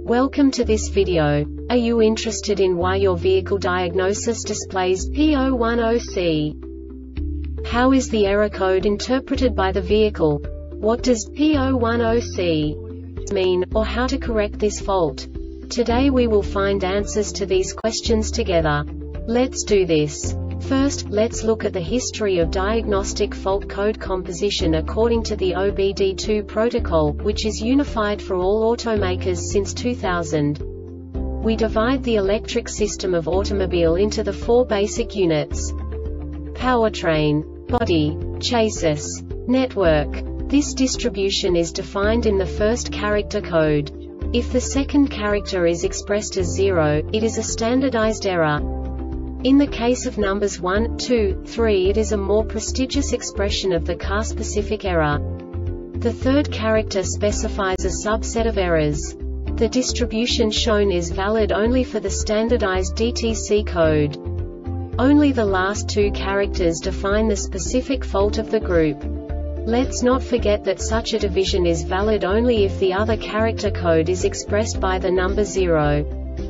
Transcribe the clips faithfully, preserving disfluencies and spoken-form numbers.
Welcome to this video. Are you interested in why your vehicle diagnosis displays P zero one zero C? How is the error code interpreted by the vehicle? What does P zero one zero C mean, or how to correct this fault? Today we will find answers to these questions together. Let's do this. First, let's look at the history of diagnostic fault code composition according to the O B D two protocol, which is unified for all automakers since two thousand. We divide the electric system of automobile into the four basic units: powertrain, body, chassis, network. This distribution is defined in the first character code. If the second character is expressed as zero, it is a standardized error. In the case of numbers one, two, three, it is a more prestigious expression of the car-specific error. The third character specifies a subset of errors. The distribution shown is valid only for the standardized D T C code. Only the last two characters define the specific fault of the group. Let's not forget that such a division is valid only if the other character code is expressed by the number zero.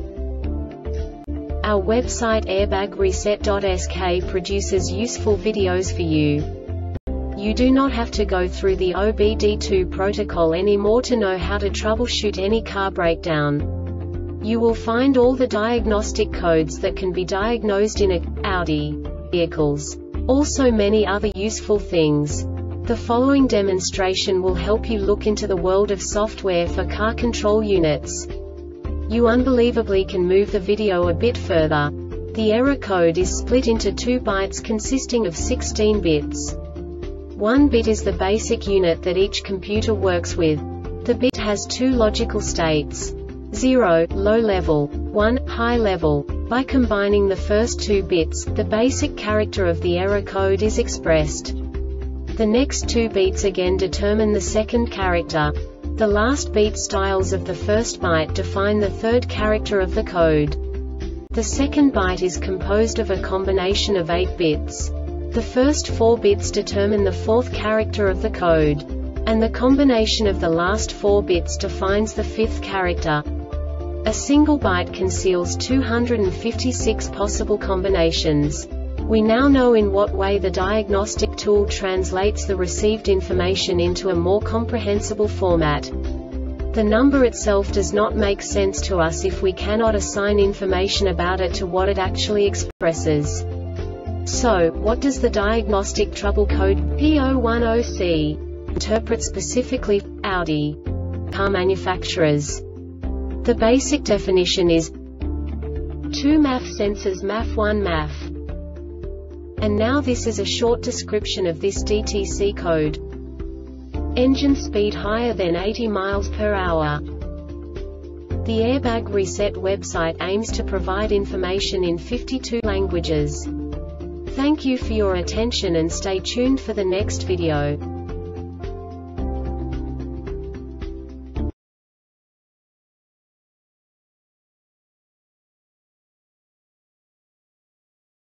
Our website airbag reset dot S K produces useful videos for you. You do not have to go through the O B D two protocol anymore to know how to troubleshoot any car breakdown. You will find all the diagnostic codes that can be diagnosed in a Audi vehicles. Also many other useful things. The following demonstration will help you look into the world of software for car control units. You unbelievably can move the video a bit further. The error code is split into two bytes consisting of sixteen bits. One bit is the basic unit that each computer works with. The bit has two logical states: zero, low level, one, high level. By combining the first two bits, the basic character of the error code is expressed. The next two bits again determine the second character. The last beat styles of the first byte define the third character of the code. The second byte is composed of a combination of eight bits. The first four bits determine the fourth character of the code. And the combination of the last four bits defines the fifth character. A single byte conceals two hundred fifty-six possible combinations. We now know in what way the diagnostic tool translates the received information into a more comprehensible format. The number itself does not make sense to us if we cannot assign information about it to what it actually expresses. So, what does the diagnostic trouble code P zero one zero C interpret specifically for Audi car manufacturers? The basic definition is two M A F sensors M A F one M A F. And now this is a short description of this D T C code. Engine speed higher than eighty miles per hour. The Airbag Reset website aims to provide information in fifty-two languages. Thank you for your attention and stay tuned for the next video.